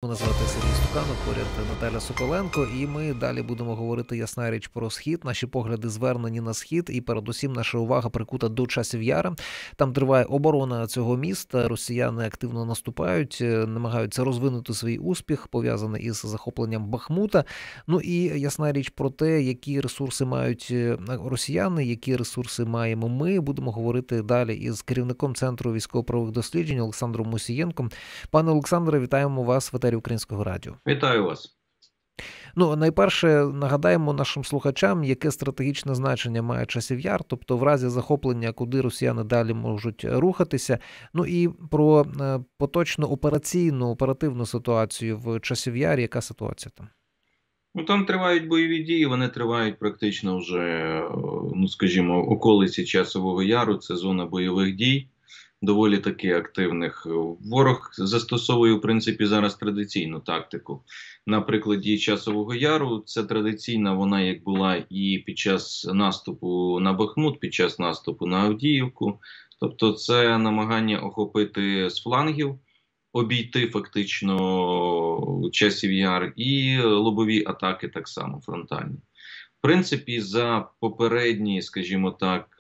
Мене звати Сергій Стуканов, поряд Наталя Соколенко, і ми далі будемо говорити, ясна річ, про Схід. Наші погляди звернені на Схід, і передусім наша увага прикута до Часів Яра. Там триває оборона цього міста, росіяни активно наступають, намагаються розвинути свій успіх, пов'язаний із захопленням Бахмута. Ну і ясна річ про те, які ресурси мають росіяни, які ресурси маємо ми. Будемо говорити далі із керівником Центру військово-правових досліджень Олександром Мусієнком. Пане Олександре, вітаємо вас в етері Українського радіо. Вітаю вас. Ну, найперше, нагадаємо нашим слухачам, яке стратегічне значення має Часів Яр, тобто в разі захоплення, куди росіяни далі можуть рухатися. Ну і про поточну оперативну ситуацію в Часів Ярі. Яка ситуація там? Ну, там тривають бойові дії, вони тривають практично вже, скажімо, околиці Часового Яру, це зона бойових дій, доволі таки активних. Ворог застосовує, в принципі, зараз традиційну тактику. На прикладі Часового Яру, це традиційна, вона як була і під час наступу на Бахмут, під час наступу на Авдіївку. Тобто це намагання охопити з флангів, обійти фактично Часів Яр, і лобові атаки так само фронтальні. В принципі, за попередні, скажімо так,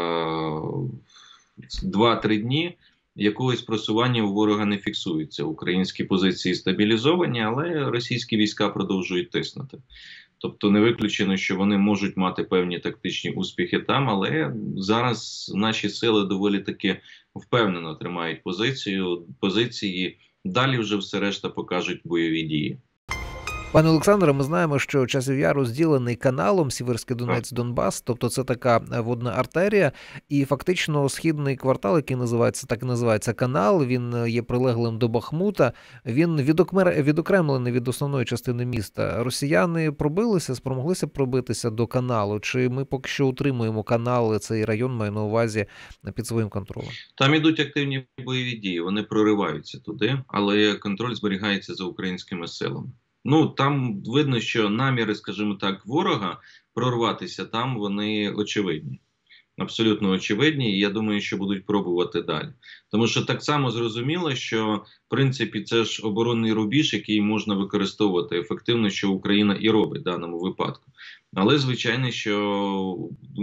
2-3 дні якогось просування у ворога не фіксується. Українські позиції стабілізовані, але російські війська продовжують тиснути. Тобто не виключено, що вони можуть мати певні тактичні успіхи там, але зараз наші сили доволі таки впевнено тримають позиції. Далі вже все решта покажуть бойові дії. Пане Олександре, ми знаємо, що Часів Яр розділений каналом Сіверський Донець-Донбас, тобто це така водна артерія, і фактично східний квартал, який називається канал, він є прилеглим до Бахмута, він відокремлений від основної частини міста. Росіяни спромоглися пробитися до каналу, чи ми поки що утримуємо канал, цей район, маю на увазі, під своїм контролем? Там ідуть активні бойові дії, вони прориваються туди, але контроль зберігається за українськими силами. Ну, там видно, що наміри, скажімо так, ворога прорватися там, вони очевидні. Абсолютно очевидні, і я думаю, що будуть пробувати далі. Тому що так само зрозуміло, що, в принципі, це ж оборонний рубіж, який можна використовувати ефективно, що Україна і робить в даному випадку. Але, звичайно, що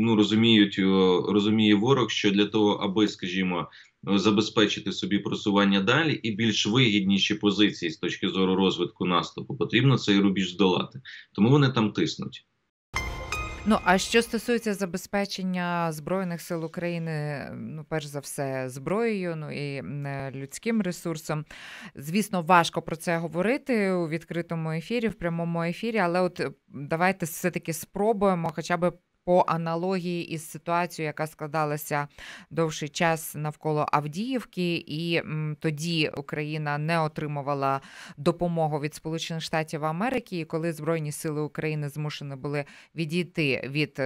розуміє ворог, що для того, аби, скажімо, забезпечити собі просування далі і більш вигідніші позиції з точки зору розвитку наступу, потрібно цей рубіж здолати. Тому вони там тиснуть. Ну, а що стосується забезпечення Збройних сил України, перш за все, зброєю, і людським ресурсом, звісно, важко про це говорити у відкритому ефірі, в прямому ефірі, але от давайте все-таки спробуємо хоча б по аналогії із ситуацією, яка складалася довший час навколо Авдіївки, і тоді Україна не отримувала допомогу від Сполучених Штатів Америки, і коли Збройні сили України змушені були відійти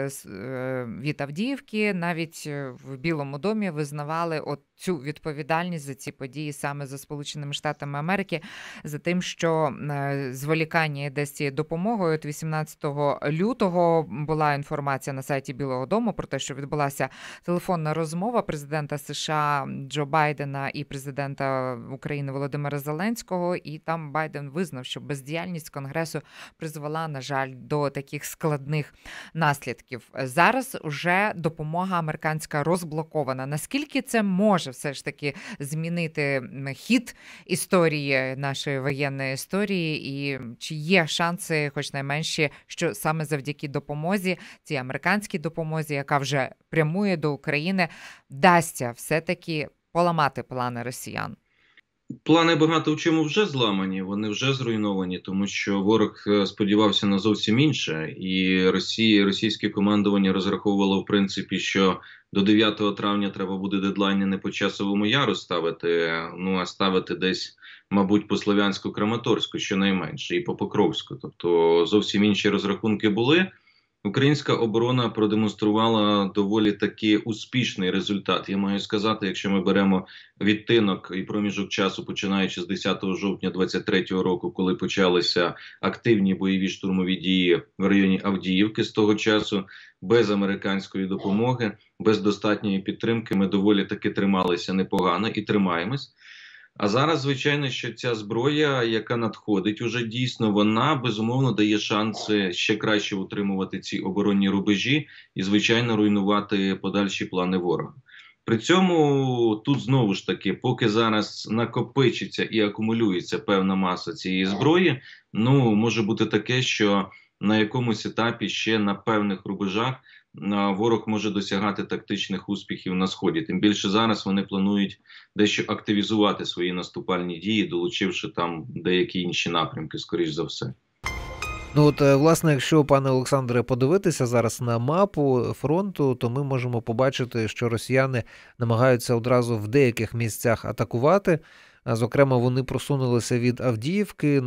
від Авдіївки, навіть в Білому домі визнавали цю відповідальність за ці події саме за Сполученими Штатами Америки, за тим, що зволікання йде з цією допомогою. От 18 лютого була інформація на сайті Білого дому про те, що відбулася телефонна розмова президента США Джо Байдена і президента України Володимира Зеленського, і там Байден визнав, що бездіяльність Конгресу призвела, на жаль, до таких складних наслідків. Зараз уже допомога американська розблокована. Наскільки це може все ж таки змінити хід історії, нашої воєнної історії, і чи є шанси, хоч найменші, що саме завдяки допомозі, цій американській допомозі, яка вже прямує до України, вдасться все-таки поламати плани росіян? Плани багато в чому вже зламані, вони вже зруйновані, тому що ворог сподівався на зовсім інше. І російське командування розраховувало, в принципі, що до 9 травня треба буде дедлайни не по Часовому Яру ставити, а ставити десь, мабуть, по Слов'янську-Краматорську, щонайменше, і по Покровську. Тобто зовсім інші розрахунки були. Українська оборона продемонструвала доволі таки успішний результат. Я маю сказати, якщо ми беремо відтинок і проміжок часу, починаючи з 10 жовтня 2023 року, коли почалися активні бойові штурмові дії в районі Авдіївки, з того часу без американської допомоги, без достатньої підтримки ми доволі таки трималися непогано і тримаємось. А зараз, звичайно, що ця зброя, яка надходить уже дійсно, вона безумовно дає шанси ще краще утримувати ці оборонні рубежі і, звичайно, руйнувати подальші плани ворога. При цьому тут знову ж таки, поки зараз накопичиться і акумулюється певна маса цієї зброї, ну може бути таке, що на якомусь етапі ще на певних рубежах ворог може досягати тактичних успіхів на сході. Тим більше зараз вони планують дещо активізувати свої наступальні дії, долучивши там деякі інші напрямки, скоріш за все. Ну от, власне, якщо, пане Олександре, подивитися зараз на мапу фронту, то ми можемо побачити, що росіяни намагаються одразу в деяких місцях атакувати. Зокрема, вони просунулися від Авдіївки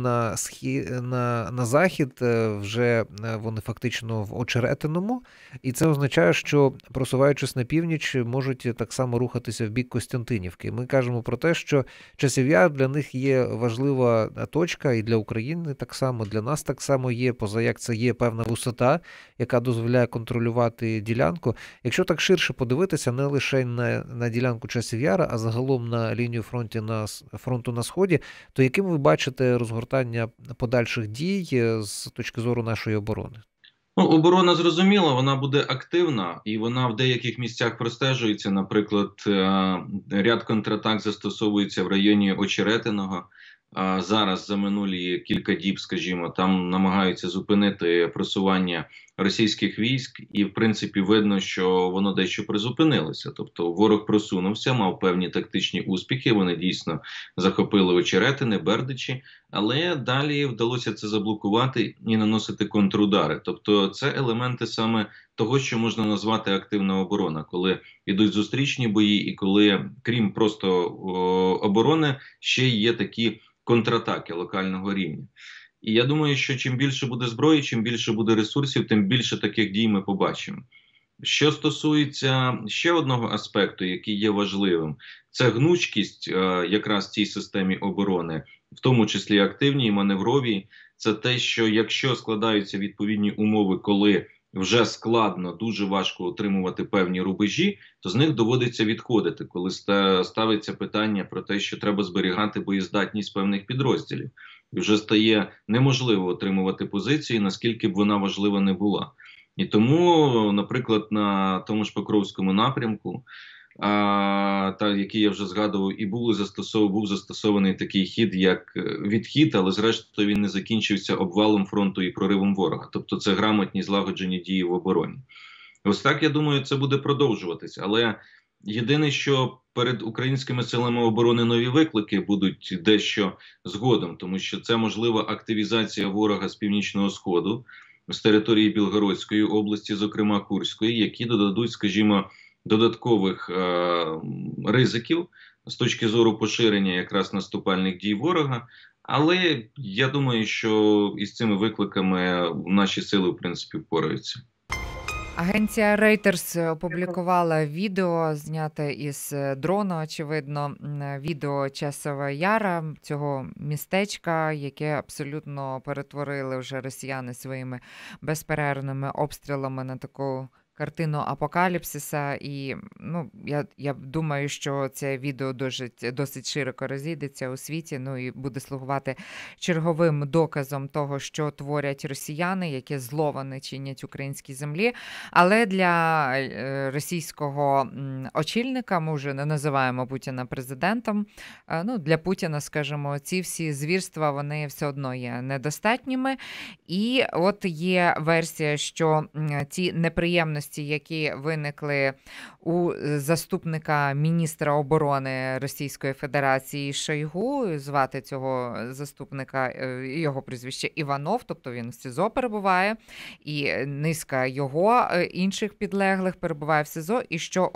на захід, вже вони фактично в Очеретиному, і це означає, що просуваючись на північ, можуть так само рухатися в бік Костянтинівки. Ми кажемо про те, що Часів Яр для них є важлива точка, і для України так само, для нас так само є, позаяк це є певна висота, яка дозволяє контролювати ділянку. Якщо так ширше подивитися, не лише на ділянку Часів Яра, а загалом на лінію фронту на Сході, то яким ви бачите розгортання подальших дій з точки зору нашої оборони? Ну, оборона зрозуміла, вона буде активна і вона в деяких місцях простежується. Наприклад, ряд контратак застосовується в районі Очеретиного. Зараз за минулі кілька діб, скажімо, там намагаються зупинити просування російських військ, і в принципі видно, що воно дещо призупинилося. Тобто ворог просунувся, мав певні тактичні успіхи. Вони дійсно захопили Очеретини, Бердичі, але далі вдалося це заблокувати і наносити контрудари. Тобто, це елементи саме того, що можна назвати активна оборона, коли йдуть зустрічні бої, і коли, крім просто оборони, ще є такі контратаки локального рівня. І я думаю, що чим більше буде зброї, чим більше буде ресурсів, тим більше таких дій ми побачимо. Що стосується ще одного аспекту, який є важливим, це гнучкість якраз в цій системі оборони, в тому числі активній і маневровій. Це те, що якщо складаються відповідні умови, коли вже складно, дуже важко отримувати певні рубежі, то з них доводиться відходити, коли ставиться питання про те, що треба зберігати боєздатність певних підрозділів. І вже стає неможливо отримувати позиції, наскільки б вона важлива не була. І тому, наприклад, на тому ж Покровському напрямку, який я вже згадував, і був застосований такий хід, як відхід, але зрештою він не закінчився обвалом фронту і проривом ворога. Тобто це грамотні злагоджені дії в обороні. Ось так, я думаю, це буде продовжуватись. Але єдине, що перед українськими силами оборони нові виклики будуть дещо згодом, тому що це можлива активізація ворога з північного сходу, з території Білгородської області, зокрема Курської, які додадуть, скажімо, додаткових ризиків з точки зору поширення якраз наступальних дій ворога. Але я думаю, що із цими викликами наші сили, в принципі, впораються. Агенція Reuters опублікувала відео, зняте із дрона, очевидно, відео Часова Яра, цього містечка, яке абсолютно перетворили вже росіяни своїми безперервними обстрілами на таку картину апокаліпсиса. І я думаю, що це відео досить широко розійдеться у світі, і буде слугувати черговим доказом того, що творять росіяни, яке зло вони чинять українській землі. Але для російського очільника, ми вже не називаємо Путіна президентом, для Путіна, скажімо, ці всі звірства, вони все одно є недостатніми. І от є версія, що ці неприємності, які виникли у заступника міністра оборони Російської Федерації Шойгу, звати цього заступника, його прізвище Іванов, тобто він в СІЗО перебуває, і низка його інших підлеглих перебуває в СІЗО, і що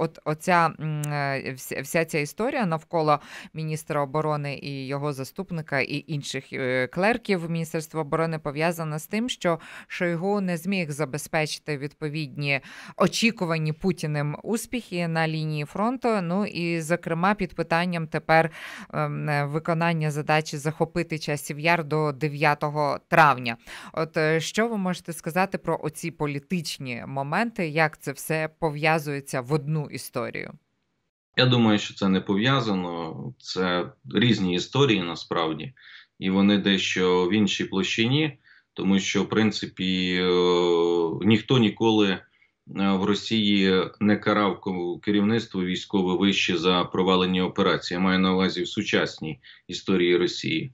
вся ця історія навколо міністра оборони і його заступника і інших клерків Міністерства оборони пов'язана з тим, що Шойгу не зміг забезпечити відповідні очікувані Путіним успіхи на лінії фронту, і, зокрема, під питанням тепер виконання задачі захопити Часів Яр до 9 травня. От що ви можете сказати про оці політичні моменти, як це все пов'язується в одну історію? Я думаю, що це не пов'язано, це різні історії насправді, і вони дещо в іншій площині, тому що, в принципі, ніхто ніколи в Росії не карав керівництво військове вище за провалені операції. Я маю на увазі в сучасній історії Росії.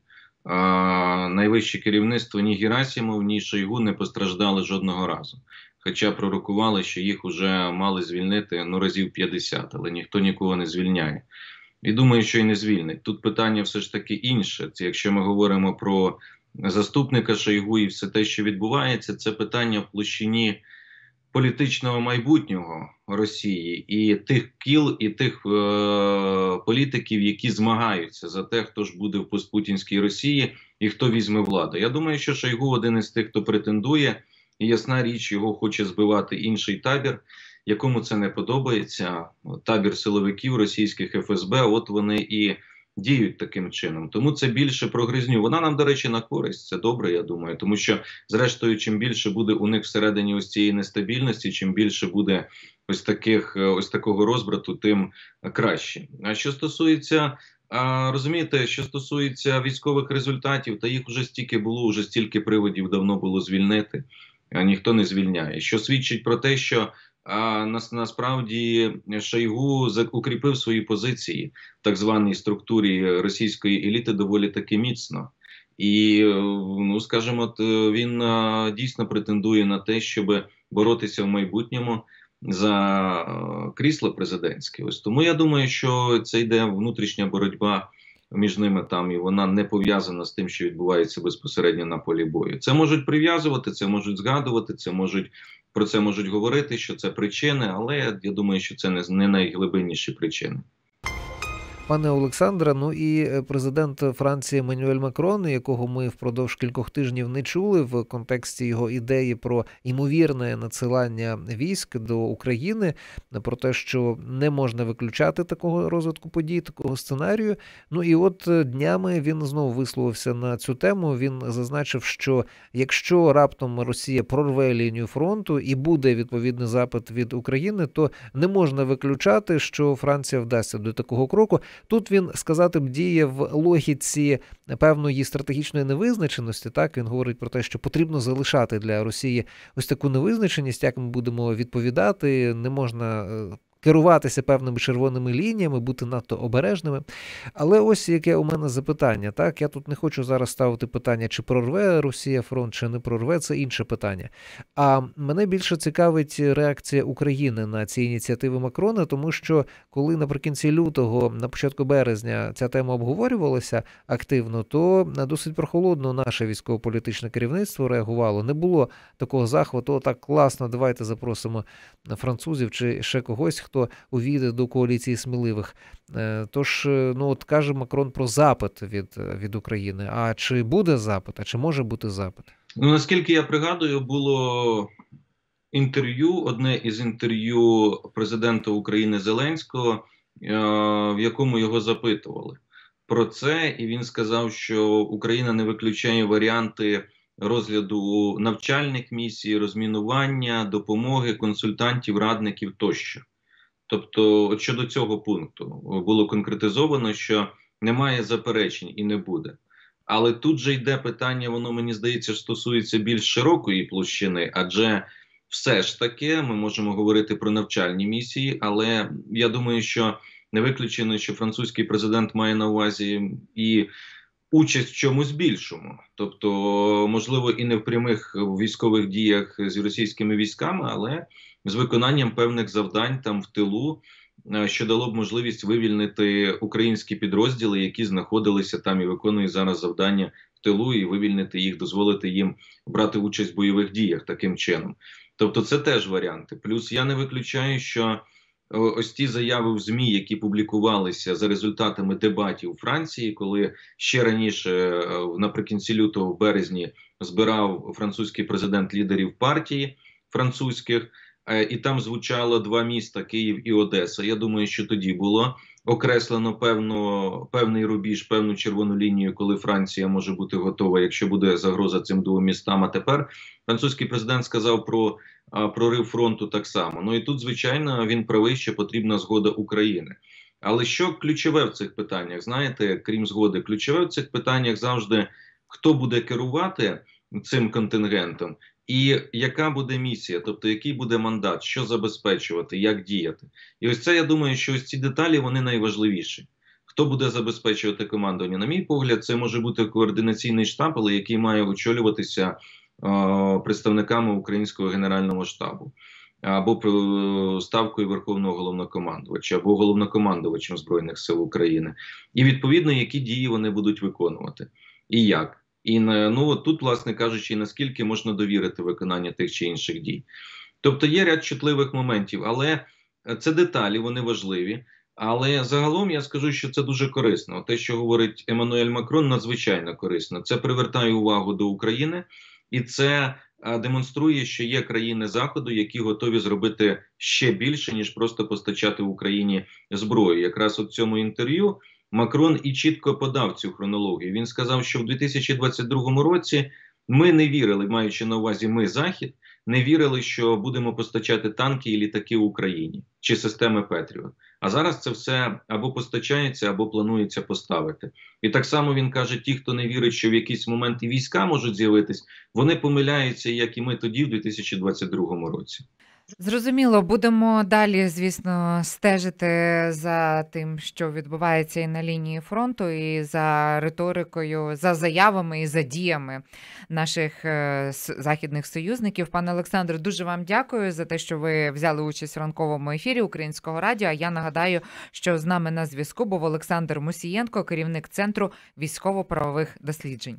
Найвище керівництво ні Герасимов, ні Шойгу не постраждали жодного разу. Хоча пророкували, що їх вже мали звільнити разів 50, але ніхто нікого не звільняє. І думаю, що і не звільнить. Тут питання все ж таки інше. Це якщо ми говоримо про заступника Шойгу і все те, що відбувається, це питання в площині політичного майбутнього Росії і тих кіл, і тих політиків, які змагаються за те, хто ж буде в постпутінській Росії і хто візьме владу. Я думаю, що Шойгу один із тих, хто претендує, і ясна річ, його хоче збивати інший табір, якому це не подобається. Табір силовиків російських ФСБ, от вони і діють таким чином. Тому це більше про гризню. Вона нам, до речі, на користь. Це добре, я думаю. Тому що, зрештою, чим більше буде у них всередині ось цієї нестабільності, чим більше буде ось такого розбрату, тим краще. А що стосується... розумієте, що стосується військових результатів, та їх вже стільки було, вже стільки приводів давно було звільнити, а ніхто не звільняє. Що свідчить про те, що насправді Шойгу укріпив свої позиції в так званій структурі російської еліти доволі таки міцно. І, скажімо, він дійсно претендує на те, щоб боротися в майбутньому за крісло президентське. Ось тому я думаю, що це йде внутрішня боротьба між ними там, і вона не пов'язана з тим, що відбувається безпосередньо на полі бою. Це можуть прив'язувати, це можуть згадувати, про це можуть говорити, що це причини, але я думаю, що це не найглибинніші причини. Пане Олександре, ну і президент Франції Еммануель Макрон, якого ми впродовж кількох тижнів не чули в контексті його ідеї про ймовірне надсилання військ до України, про те, що не можна виключати такого розвитку подій, такого сценарію. Ну і от днями він знову висловився на цю тему. Він зазначив, що якщо раптом Росія прорве лінію фронту і буде відповідний запит від України, то не можна виключати, що Франція вдасться до такого кроку. Тут він, сказати б, діє в логіці певної стратегічної невизначеності. Так, він говорить про те, що потрібно залишати для Росії ось таку невизначеність, як ми будемо відповідати, не можна керуватися певними червоними лініями, бути надто обережними. Але ось яке у мене запитання. Так, я тут не хочу зараз ставити питання, чи прорве Росія фронт, чи не прорве, це інше питання. А мене більше цікавить реакція України на ці ініціативи Макрона, тому що коли наприкінці лютого, на початку березня ця тема обговорювалася активно, то досить прохолодно наше військово-політичне керівництво реагувало. Не було такого захвату, так класно, давайте запросимо французів чи ще когось, хто увійде до коаліції сміливих. Тож, от каже Макрон про запит від України. А чи буде запит? А чи може бути запит? Наскільки я пригадую, було одне із інтерв'ю президента України Зеленського, в якому його запитували про це, і він сказав, що Україна не виключає варіанти розгляду навчальних місій, розмінування, допомоги, консультантів, радників тощо. Тобто, щодо цього пункту було конкретизовано, що немає заперечень і не буде. Але тут же йде питання, воно, мені здається, стосується більш широкої площини, адже все ж таки ми можемо говорити про навчальні місії, але я думаю, що не виключено, що французький президент має на увазі і участь в чомусь більшому. Тобто, можливо, і не в прямих військових діях з російськими військами, але з виконанням певних завдань там в тилу, що дало б можливість вивільнити українські підрозділи, які знаходилися там і виконують зараз завдання в тилу, і вивільнити їх, дозволити їм брати участь в бойових діях таким чином. Тобто це теж варіанти. Плюс я не виключаю, що ось ті заяви в ЗМІ, які публікувалися за результатами дебатів у Франції, коли ще раніше, наприкінці лютого, в березні, збирав французький президент лідерів партії французьких, і там звучало два міста – Київ і Одеса. Я думаю, що тоді було окреслено певний рубіж, певну червону лінію, коли Франція може бути готова, якщо буде загроза цим двом містам. А тепер французький президент сказав про прорив фронту так само. Ну і тут, звичайно, він правий, що потрібна згода України. Але що ключове в цих питаннях? Знаєте, крім згоди, ключове в цих питаннях завжди, хто буде керувати цим контингентом і яка буде місія, тобто який буде мандат, що забезпечувати, як діяти. І ось це, я думаю, що ось ці деталі, вони найважливіші. Хто буде забезпечувати командування? На мій погляд, це може бути координаційний штаб, але який має очолюватися представниками Українського Генерального штабу, або ставкою Верховного Головнокомандувача, або головнокомандувачем Збройних сил України. І відповідно, які дії вони будуть виконувати. І як. І от тут, власне кажучи, наскільки можна довірити виконання тих чи інших дій. Тобто є ряд чутливих моментів, але це деталі, вони важливі. Але загалом я скажу, що це дуже корисно. Те, що говорить Еммануель Макрон, надзвичайно корисно. Це привертає увагу до України, і це демонструє, що є країни Заходу, які готові зробити ще більше, ніж просто постачати Україні зброю. Якраз у цьому інтерв'ю Макрон і чітко подав цю хронологію. Він сказав, що в 2022 році ми не вірили, маючи на увазі ми, Захід, не вірили, що будемо постачати танки і літаки Україні чи системи Петріот. А зараз це все або постачається, або планується поставити. І так само він каже, ті, хто не вірить, що в якийсь момент і війська можуть з'явитись, вони помиляються, як і ми тоді, в 2022 році. Зрозуміло, будемо далі, звісно, стежити за тим, що відбувається і на лінії фронту, і за риторикою, за заявами і за діями наших західних союзників. Пане Олександре, дуже вам дякую за те, що ви взяли участь в ранковому ефірі Українського радіо. А я нагадаю, що з нами на зв'язку був Олександр Мусієнко, керівник Центру військово-правових досліджень.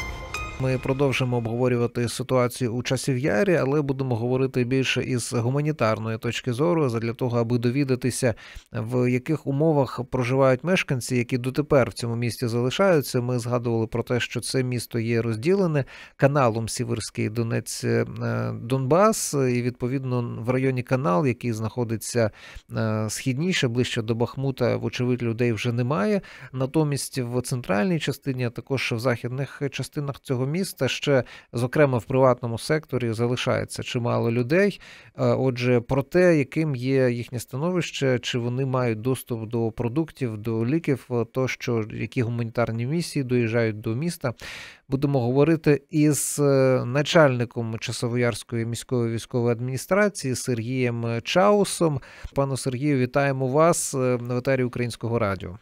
Ми продовжимо обговорювати ситуацію у Часів Ярі, але будемо говорити більше із гуманітарної точки зору, задля того, аби довідатися, в яких умовах проживають мешканці, які дотепер в цьому місті залишаються. Ми згадували про те, що це місто є розділене каналом Сіверський Донець-Донбас, і відповідно в районі канал, який знаходиться східніше, ближче до Бахмута, вочевидь, людей вже немає. Натомість в центральній частині, а також в західних частинах цього міста ще, зокрема в приватному секторі, залишається чимало людей. Отже, про те, яким є їхнє становище, чи вони мають доступ до продуктів, до ліків, тощо, які гуманітарні місії доїжджають до міста, будемо говорити із начальником Часовоярської міської військової адміністрації Сергієм Чаусом. Пане Сергію, вітаємо вас в етері Українського радіо.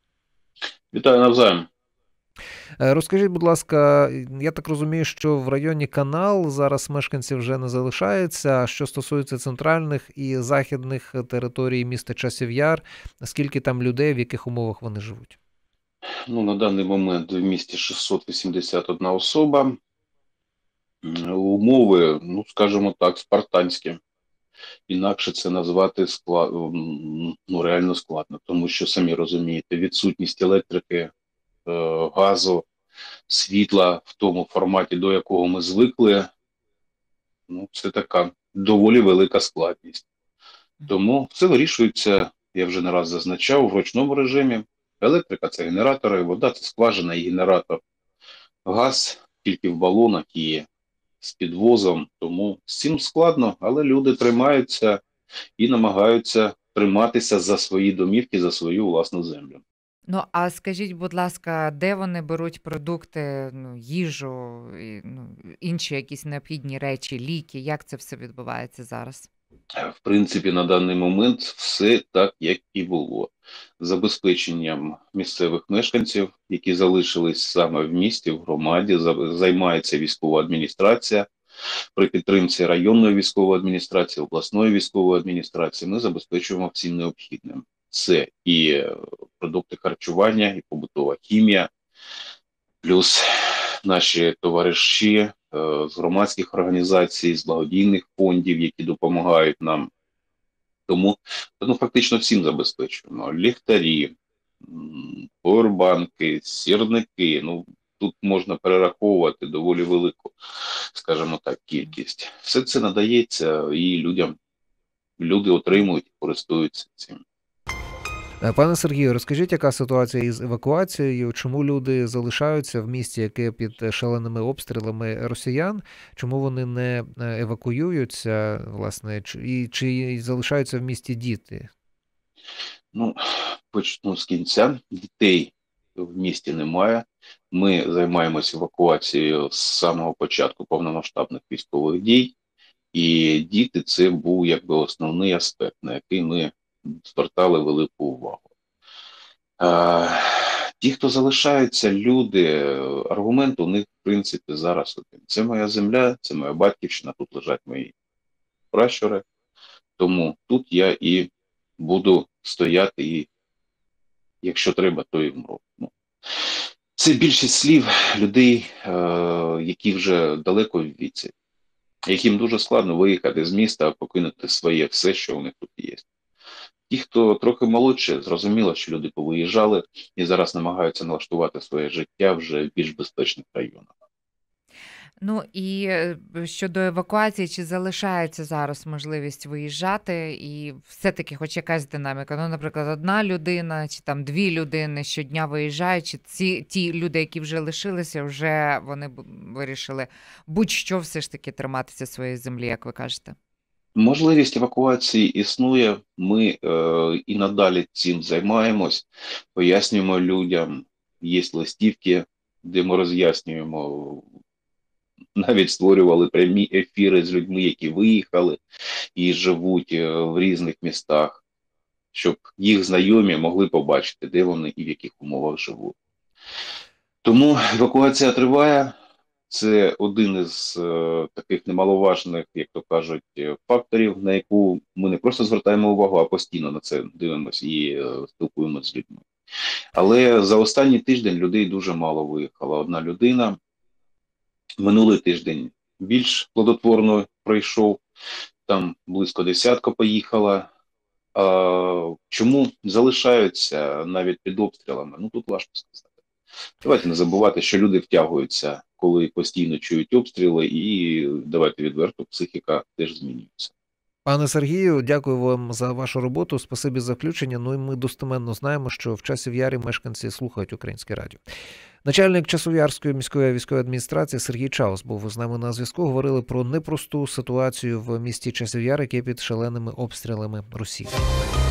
Вітаю навзаєм. Розкажіть, будь ласка, я так розумію, що в районі канал зараз мешканців вже не залишається. Що стосується центральних і західних територій міста Часів Яр, скільки там людей, в яких умовах вони живуть? На даний момент в місті 681 особа. Умови, скажімо так, спартанські. Інакше це назвати реально складно, тому що, самі розумієте, відсутність електрики, газу, світла в тому форматі, до якого ми звикли, це така доволі велика складність. Тому все вирішується, я вже не раз зазначав, в ручному режимі. Електрика – це генератори, вода – це скважина і генератор. Газ тільки в балонах і з підвозом, тому з цим складно, але люди тримаються і намагаються триматися за свої домівки, за свою власну землю. А скажіть, будь ласка, де вони беруть продукти, їжу, інші якісь необхідні речі, ліки? Як це все відбувається зараз? В принципі, на даний момент все так, як і було. Забезпеченням місцевих мешканців, які залишились саме в місті, в громаді, займається військова адміністрація. При підтримці районної військової адміністрації, обласної військової адміністрації ми забезпечуємо всім необхідним. Це і продукти харчування, і побутова хімія, плюс наші товариші з громадських організацій, з благодійних фондів, які допомагають нам. Тому фактично всім забезпечуємо. Ліхтарі, повербанки, сірники. Тут можна перераховувати доволі велику, скажімо так, кількість. Все це надається і люди отримують і користуються цим. Пане Сергію, розкажіть, яка ситуація із евакуацією? Чому люди залишаються в місті, яке під шаленими обстрілами росіян? Чому вони не евакуюються, власне, і чи залишаються в місті діти? Ну, почну з кінця. Дітей в місті немає. Ми займаємося евакуацією з самого початку повномасштабних військових дій. І діти – це був якби основний аспект, на який ми звертали велику увагу. Ті, хто залишаються, люди, аргумент у них, в принципі, зараз один. Це моя земля, це моя батьківщина, тут лежать мої пращури. Тому тут я і буду стояти, і якщо треба, то і вмру. Ну, це більшість слів людей, які вже далеко в віці, яким дуже складно виїхати з міста, покинути своє все, що у них тут є. Ті, хто трохи молодше, зрозуміло, що люди повиїжджали і зараз намагаються налаштувати своє життя вже в більш безпечних районах. Ну і щодо евакуації, чи залишається зараз можливість виїжджати, і все-таки хоч якась динаміка? Ну, наприклад, одна людина чи там дві людини щодня виїжджають, чи ті люди, які вже лишилися, вже вони вирішили будь-що все ж таки триматися своєї землі, як ви кажете? Можливість евакуації існує, ми і надалі цим займаємось, пояснюємо людям, є листівки, де ми роз'яснюємо, навіть створювали прямі ефіри з людьми, які виїхали і живуть в різних містах, щоб їх знайомі могли побачити, де вони і в яких умовах живуть. Тому евакуація триває. Це один із таких немаловажних, як то кажуть, факторів, на яку ми не просто звертаємо увагу, а постійно на це дивимося і спілкуємося з людьми. Але за останній тиждень людей дуже мало виїхало. Одна людина. Минулий тиждень більш плодотворно пройшов, там близько 10 поїхала. Чому залишаються навіть під обстрілами? Ну, тут важко сказати. Давайте не забувати, що люди втягуються, коли постійно чують обстріли, і давайте відверто, психіка теж змінюється. Пане Сергію, дякую вам за вашу роботу, спасибі за включення. Ну і ми достеменно знаємо, що в Часів Ярі мешканці слухають українське радіо. Начальник Часов'ярської міської військової адміністрації Сергій Чаус був з нами на зв'язку. Говорили про непросту ситуацію в місті Часів Яр, яке під шаленими обстрілами Росії.